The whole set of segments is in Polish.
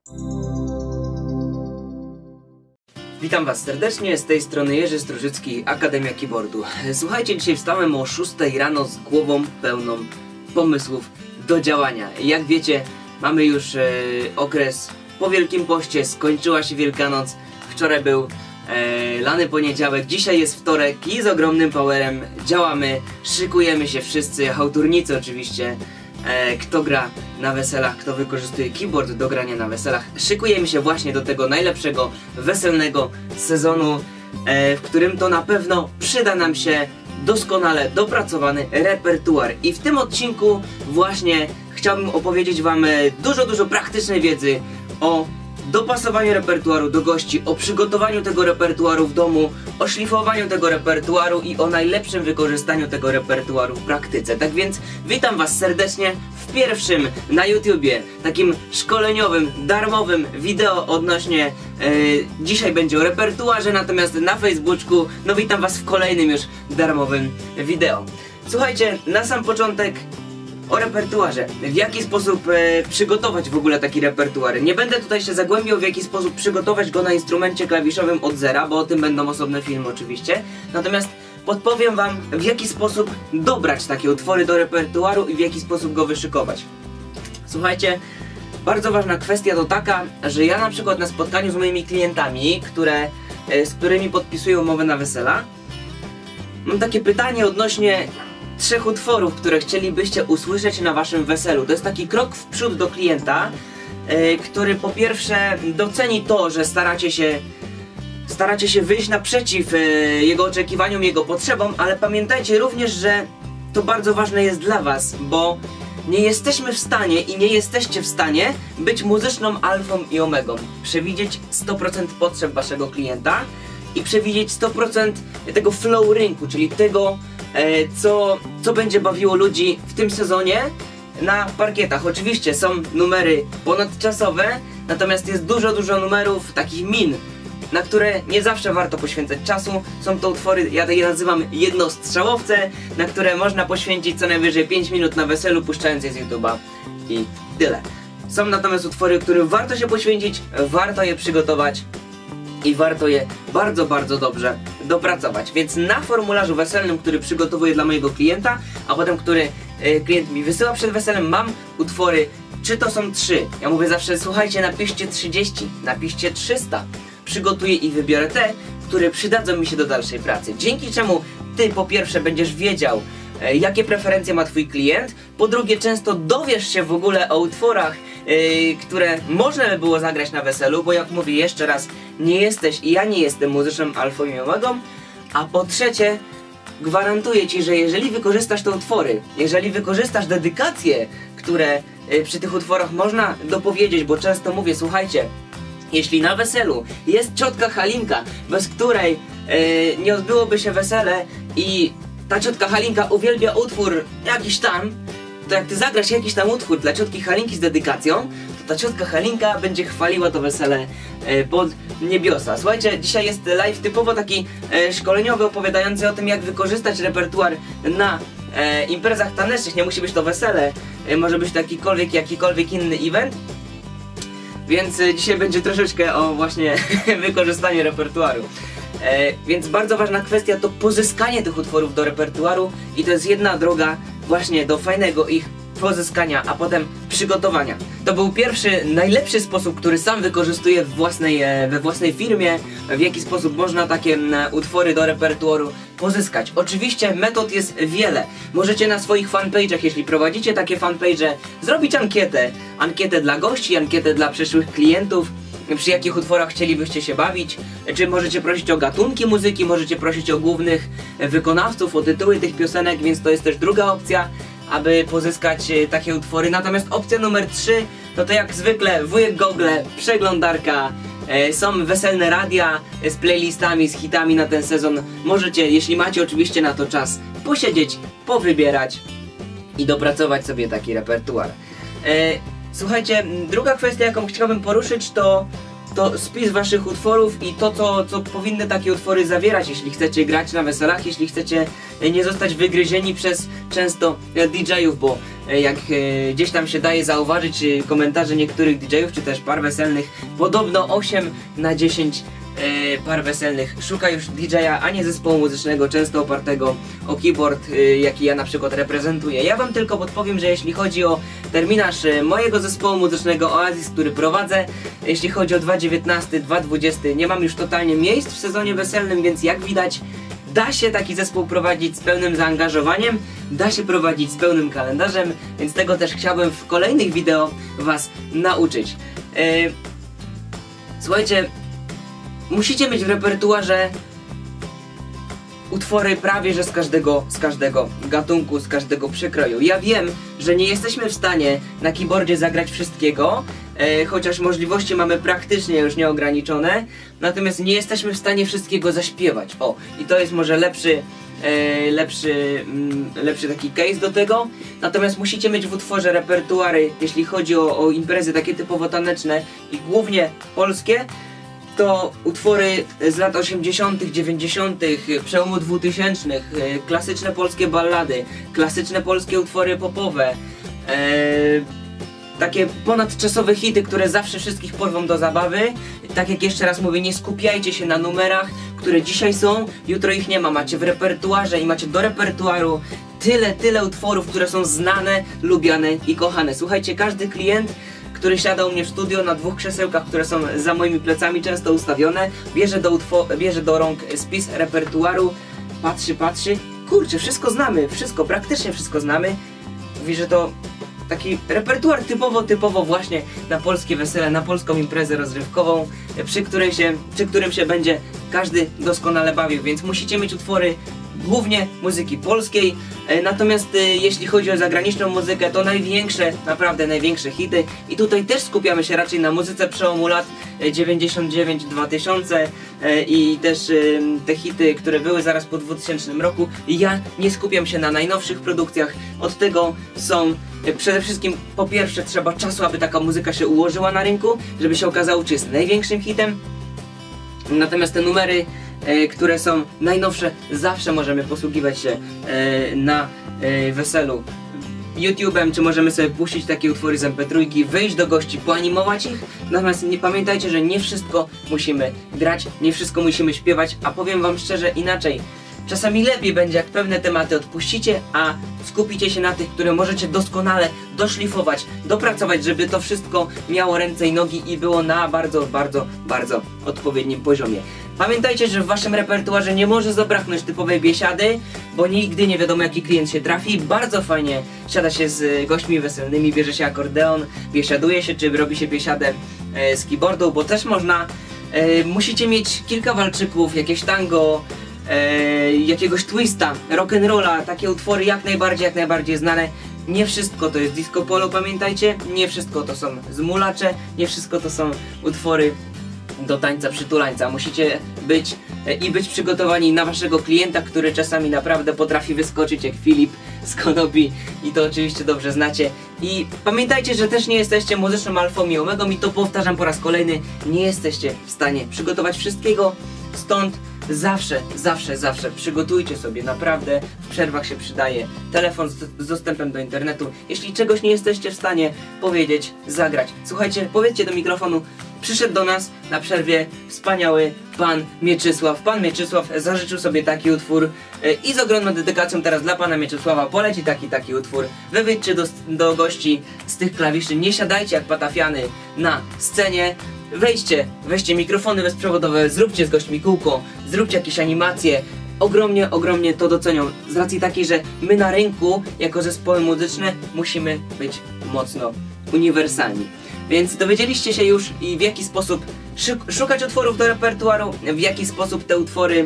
Witam Was serdecznie, z tej strony Jerzy Strużycki, Akademia Keyboardu. Słuchajcie, dzisiaj wstałem o 6 rano z głową pełną pomysłów do działania. Jak wiecie, mamy już okres po Wielkim Poście, skończyła się Wielkanoc, wczoraj był lany poniedziałek, dzisiaj jest wtorek i z ogromnym powerem działamy, szykujemy się wszyscy, chałturnicy oczywiście. Kto gra na weselach, kto wykorzystuje keyboard do grania na weselach. Szykujemy się właśnie do tego najlepszego, weselnego sezonu, w którym to na pewno przyda nam się doskonale dopracowany repertuar. I w tym odcinku właśnie chciałbym opowiedzieć Wam dużo praktycznej wiedzy o dopasowaniu repertuaru do gości, o przygotowaniu tego repertuaru w domu, o szlifowaniu tego repertuaru i o najlepszym wykorzystaniu tego repertuaru w praktyce. Tak więc witam Was serdecznie w pierwszym na YouTubie, takim szkoleniowym, darmowym wideo odnośnie, dzisiaj będzie o repertuarze, natomiast na Facebooku, no witam Was w kolejnym już darmowym wideo. Słuchajcie, na sam początek o repertuarze. W jaki sposób przygotować w ogóle taki repertuar. Nie będę tutaj się zagłębiał, w jaki sposób przygotować go na instrumencie klawiszowym od zera, bo o tym będą osobne filmy oczywiście. Natomiast podpowiem Wam, w jaki sposób dobrać takie utwory do repertuaru i w jaki sposób go wyszykować. Słuchajcie, bardzo ważna kwestia to taka, że ja na przykład na spotkaniu z moimi klientami, z którymi podpisuję umowę na wesela, mam takie pytanie odnośnie 3 utworów, które chcielibyście usłyszeć na Waszym weselu. To jest taki krok w przód do klienta, który po pierwsze doceni to, że staracie się wyjść naprzeciw jego oczekiwaniom, jego potrzebom, ale pamiętajcie również, że to bardzo ważne jest dla Was, bo nie jesteśmy w stanie i nie jesteście w stanie być muzyczną alfą i omegą. Przewidzieć 100% potrzeb Waszego klienta i przewidzieć 100% tego flow rynku, czyli tego, co będzie bawiło ludzi w tym sezonie na parkietach. Oczywiście są numery ponadczasowe, natomiast jest dużo numerów, takich min, na które nie zawsze warto poświęcać czasu. Są to utwory, ja je nazywam jednostrzałowce, na które można poświęcić co najwyżej 5 minut na weselu, puszczając je z YouTube'a i tyle. Są natomiast utwory, którym warto się poświęcić, warto je przygotować i warto je bardzo dobrze dopracować. Więc na formularzu weselnym, który przygotowuję dla mojego klienta, a potem który klient mi wysyła przed weselem, mam utwory, czy to są 3. Ja mówię zawsze, słuchajcie, napiszcie 30, napiszcie 300. Przygotuję i wybiorę te, które przydadzą mi się do dalszej pracy. Dzięki czemu Ty po pierwsze będziesz wiedział, jakie preferencje ma Twój klient, po drugie często dowiesz się w ogóle o utworach, które można by było zagrać na weselu, bo jak mówię jeszcze raz, nie jesteś i ja nie jestem muzyczną alfą i omegą, a po trzecie gwarantuję Ci, że jeżeli wykorzystasz te utwory, jeżeli wykorzystasz dedykacje, które przy tych utworach można dopowiedzieć, bo często mówię, słuchajcie, jeśli na weselu jest ciotka Halinka, bez której nie odbyłoby się wesele i ta ciotka Halinka uwielbia utwór jakiś tam, to jak Ty zagrasz jakiś tam utwór dla ciotki Halinki z dedykacją, to ta ciotka Halinka będzie chwaliła to wesele pod niebiosa. Słuchajcie, dzisiaj jest live typowo taki szkoleniowy, opowiadający o tym, jak wykorzystać repertuar na imprezach tanecznych. Nie musi być to wesele, może być to jakikolwiek inny event. Więc dzisiaj będzie troszeczkę o właśnie wykorzystaniu repertuaru. Więc bardzo ważna kwestia to pozyskanie tych utworów do repertuaru i to jest jedna droga właśnie do fajnego ich pozyskania, a potem przygotowania. To był pierwszy, najlepszy sposób, który sam wykorzystuję we własnej firmie, w jaki sposób można takie utwory do repertuaru pozyskać. Oczywiście metod jest wiele. Możecie na swoich fanpage'ach, jeśli prowadzicie takie fanpage'e, zrobić ankietę dla gości, ankietę dla przyszłych klientów, przy jakich utworach chcielibyście się bawić, czy możecie prosić o gatunki muzyki, możecie prosić o głównych wykonawców, o tytuły tych piosenek, więc to jest też druga opcja, aby pozyskać takie utwory. Natomiast opcja numer 3, no to jak zwykle wujek Google, przeglądarka, są weselne radia z playlistami, z hitami na ten sezon. Możecie, jeśli macie oczywiście na to czas, posiedzieć, powybierać i dopracować sobie taki repertuar. Słuchajcie, druga kwestia, jaką chciałbym poruszyć, to spis waszych utworów i to, co powinny takie utwory zawierać, jeśli chcecie grać na weselach, jeśli chcecie nie zostać wygryzieni przez często DJ-ów, bo jak gdzieś tam się daje zauważyć komentarze niektórych DJ-ów czy też par weselnych, podobno 8 na 10 par weselnych szuka już DJ-a, a nie zespołu muzycznego, często opartego o keyboard, jaki ja na przykład reprezentuję. Ja wam tylko podpowiem, że jeśli chodzi o terminarz mojego zespołu muzycznego Oasis, który prowadzę, jeśli chodzi o 2019, 2020, nie mam już totalnie miejsc w sezonie weselnym, więc jak widać, da się taki zespół prowadzić z pełnym zaangażowaniem, da się prowadzić z pełnym kalendarzem, więc tego też chciałbym w kolejnych wideo was nauczyć. Słuchajcie, musicie mieć w repertuarze utwory prawie że z każdego gatunku, z każdego przekroju. Ja wiem, że nie jesteśmy w stanie na keyboardzie zagrać wszystkiego, chociaż możliwości mamy praktycznie już nieograniczone, natomiast nie jesteśmy w stanie wszystkiego zaśpiewać. O, i to jest może lepszy taki case do tego. Natomiast musicie mieć w utworze repertuary, jeśli chodzi o imprezy takie typowo taneczne i głównie polskie, to utwory z lat 80., 90., przełomu 2000, klasyczne polskie ballady, klasyczne polskie utwory popowe, takie ponadczasowe hity, które zawsze wszystkich porwą do zabawy. Tak jak jeszcze raz mówię, nie skupiajcie się na numerach, które dzisiaj są, jutro ich nie ma. Macie w repertuarze i macie do repertuaru tyle utworów, które są znane, lubiane i kochane. Słuchajcie, każdy klient, który siada u mnie w studio na 2 krzesełkach, które są za moimi plecami często ustawione, bierze do rąk spis repertuaru, patrzy, kurczę, wszystko znamy, praktycznie wszystko znamy. Mówi, że to taki repertuar typowo właśnie na polskie wesele, na polską imprezę rozrywkową, przy którym się będzie każdy doskonale bawił, więc musicie mieć utwory głównie muzyki polskiej, natomiast jeśli chodzi o zagraniczną muzykę, to naprawdę największe hity i tutaj też skupiamy się raczej na muzyce przełomu lat 99-2000 i też te hity, które były zaraz po 2000 roku. Ja nie skupiam się na najnowszych produkcjach, od tego są przede wszystkim, po pierwsze, trzeba czasu, aby taka muzyka się ułożyła na rynku, żeby się okazało, czy jest największym hitem, natomiast te numery, które są najnowsze, zawsze możemy posługiwać się na weselu YouTube'em, czy możemy sobie puścić takie utwory z MP3, wyjść do gości, poanimować ich. Natomiast pamiętajcie, że nie wszystko musimy grać, nie wszystko musimy śpiewać, a powiem wam szczerze inaczej. Czasami lepiej będzie, jak pewne tematy odpuścicie, a skupicie się na tych, które możecie doskonale doszlifować, dopracować, żeby to wszystko miało ręce i nogi i było na bardzo odpowiednim poziomie. Pamiętajcie, że w waszym repertuarze nie może zabraknąć typowej biesiady, bo nigdy nie wiadomo, jaki klient się trafi. Bardzo fajnie siada się z gośćmi weselnymi, bierze się akordeon, biesiaduje się, czy robi się biesiadę z keyboardu, bo też można. Musicie mieć kilka walczyków, jakieś tango, jakiegoś twista, rock'n'rolla, takie utwory jak najbardziej znane. Nie wszystko to jest disco polo, pamiętajcie, nie wszystko to są zmulacze, nie wszystko to są utwory do tańca przytulańca. Musicie być przygotowani na waszego klienta, który czasami naprawdę potrafi wyskoczyć jak Filip z Konopi i to oczywiście dobrze znacie. I pamiętajcie, że też nie jesteście muzyczną alfą i omegą i to powtarzam po raz kolejny, nie jesteście w stanie przygotować wszystkiego, stąd zawsze przygotujcie sobie, naprawdę w przerwach się przydaje telefon z dostępem do internetu. Jeśli czegoś nie jesteście w stanie powiedzieć, zagrać, słuchajcie, powiedzcie do mikrofonu. Przyszedł do nas na przerwie wspaniały pan Mieczysław. Pan Mieczysław zażyczył sobie taki utwór i z ogromną dedykacją teraz dla pana Mieczysława poleci taki utwór. Wy wyjdźcie do gości z tych klawiszy, nie siadajcie jak patafiany na scenie. Weźcie mikrofony bezprzewodowe, zróbcie z gośćmi kółko, zróbcie jakieś animacje. Ogromnie to docenią, z racji takiej, że my na rynku, jako zespoły muzyczne, musimy być mocno uniwersalni. Więc dowiedzieliście się już i w jaki sposób szukać utworów do repertuaru, w jaki sposób te utwory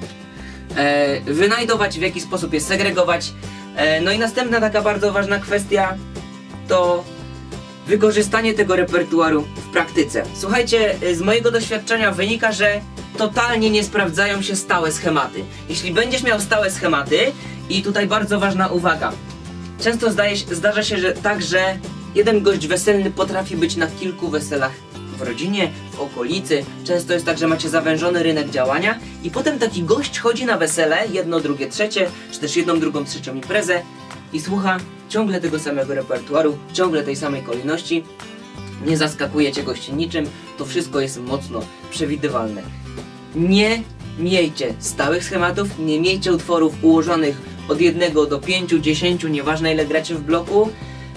wynajdować, w jaki sposób je segregować. No i następna taka bardzo ważna kwestia to wykorzystanie tego repertuaru w praktyce. Słuchajcie, z mojego doświadczenia wynika, że totalnie nie sprawdzają się stałe schematy. Jeśli będziesz miał stałe schematy, i tutaj bardzo ważna uwaga, często zdarza się, że jeden gość weselny potrafi być na kilku weselach w rodzinie, w okolicy. Często jest tak, że macie zawężony rynek działania i potem taki gość chodzi na wesele, jedno, drugie, trzecie, czy też jedną, drugą, trzecią imprezę i słucha ciągle tego samego repertuaru, ciągle tej samej kolejności. Nie zaskakujecie gości niczym, to wszystko jest mocno przewidywalne. Nie miejcie stałych schematów, nie miejcie utworów ułożonych od 1 do 5, 10, nieważne ile gracie w bloku.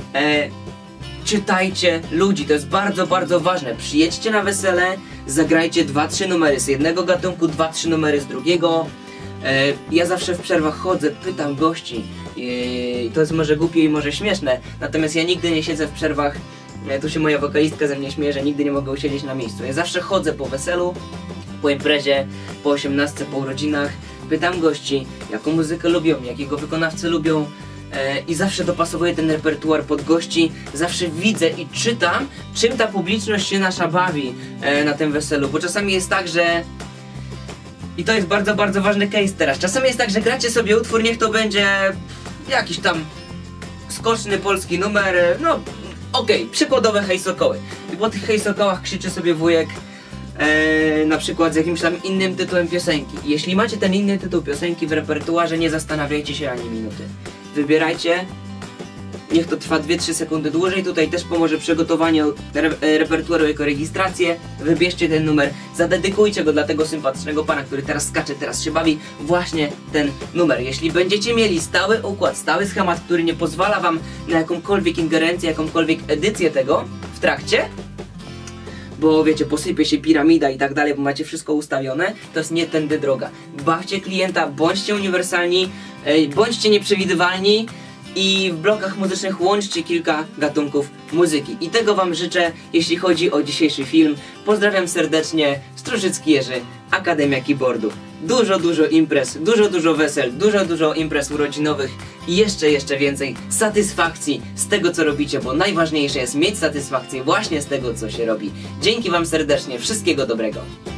Czytajcie ludzi, to jest bardzo, bardzo ważne. Przyjedźcie na wesele, zagrajcie 2-3 numery z jednego gatunku, 2-3 numery z drugiego. Ja zawsze w przerwach chodzę, pytam gości. To jest może głupie i może śmieszne, natomiast ja nigdy nie siedzę w przerwach. Tu się moja wokalistka ze mnie śmieje, że nigdy nie mogę usiedzieć na miejscu. Ja zawsze chodzę po weselu, po imprezie, po 18, po urodzinach. Pytam gości, jaką muzykę lubią, jakiego wykonawcę lubią. I zawsze dopasowuję ten repertuar pod gości. Zawsze widzę i czytam, czym ta publiczność się nasza bawi na tym weselu. Bo czasami jest tak, że... I to jest bardzo, bardzo ważny case teraz. Czasami jest tak, że gracie sobie utwór, niech to będzie jakiś tam skoczny polski numer, no okej, przykładowe Hej Sokoły. I po tych Hej Sokołach krzyczy sobie wujek na przykład z jakimś tam innym tytułem piosenki. Jeśli macie ten inny tytuł piosenki w repertuarze, nie zastanawiajcie się ani minuty. Wybierajcie, niech to trwa 2-3 sekundy dłużej. Tutaj też pomoże przygotowanie repertuaru jako rejestrację. Wybierzcie ten numer, zadedykujcie go dla tego sympatycznego pana, który teraz skacze, teraz się bawi. Właśnie ten numer. Jeśli będziecie mieli stały układ, stały schemat, który nie pozwala wam na jakąkolwiek ingerencję, jakąkolwiek edycję tego w trakcie, bo wiecie, posypie się piramida i tak dalej, bo macie wszystko ustawione, to jest nie tędy droga. Bawcie klienta, bądźcie uniwersalni, bądźcie nieprzewidywalni i w blokach muzycznych łączcie kilka gatunków muzyki. I tego wam życzę, jeśli chodzi o dzisiejszy film. Pozdrawiam serdecznie, Strużycki Jerzy, Akademia Keyboardu. Dużo imprez, dużo wesel, dużo imprez urodzinowych i jeszcze więcej satysfakcji z tego, co robicie, bo najważniejsze jest mieć satysfakcję właśnie z tego, co się robi. Dzięki wam serdecznie, wszystkiego dobrego.